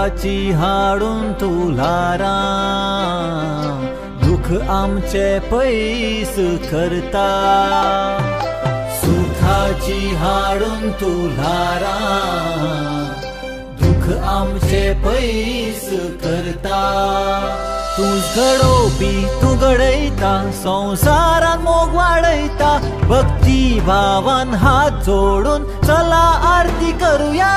सुखाची हाडून तुला राम, दुःख आमचे पैस करता। सुखाची हाडून तुला राम, दुःख आमचे पैस करता। तूच घडोवपी तू घडयता, संसारान मोग वाडयता। भक्ती भावान हात जोडून चला आरती करूया।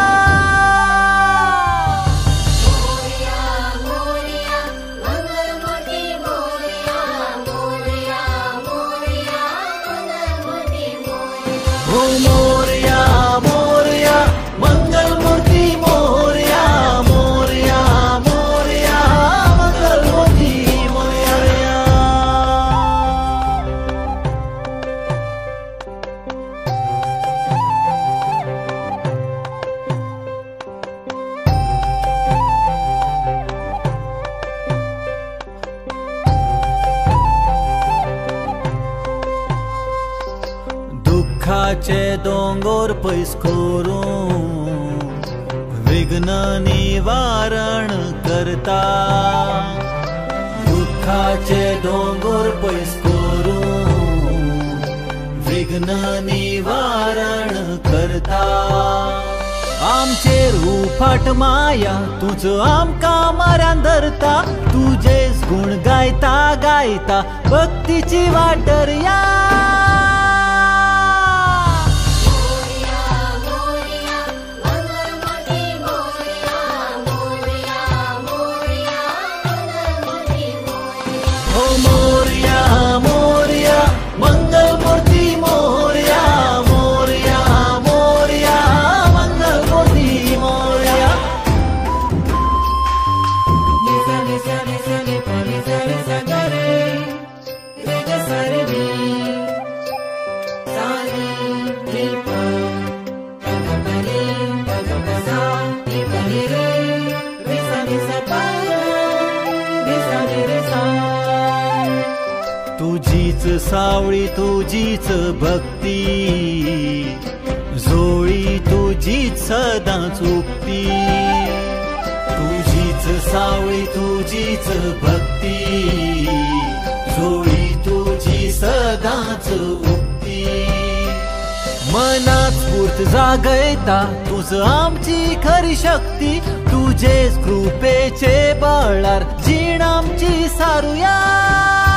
हो मोरया मोरया मंगलमूर्ती मोरया, मोरया मोरया मंगलमूर्ती मोरया। दुःखाचे दोंगर पयस करून विघ्न निवारण करता। दुःखाचे दोंगर पयस करून विघ्न निवारण करता। आमचेर उफाट माया तुझ आमकां म्हऱ्यान धरता। तुजेच गुण गायता गायता भक्तीची वाटरया। हो मोरया मोरया मंगलमूर्ती मोरया, मोरया मोरया मंगलमूर्ती मोरया। तुझीच सावळी तुझीच भक्ती, जोळी तुझीच सदांच उक्ती। तुझीच सावळी तुझीच भक्ती, जोळी तुझी सदांच उक्ती। मनात स्फूर्त जागयता तुझ आमची खरी शक्ती। तुझेच कृपेचे बळार जीण आमची सारूया।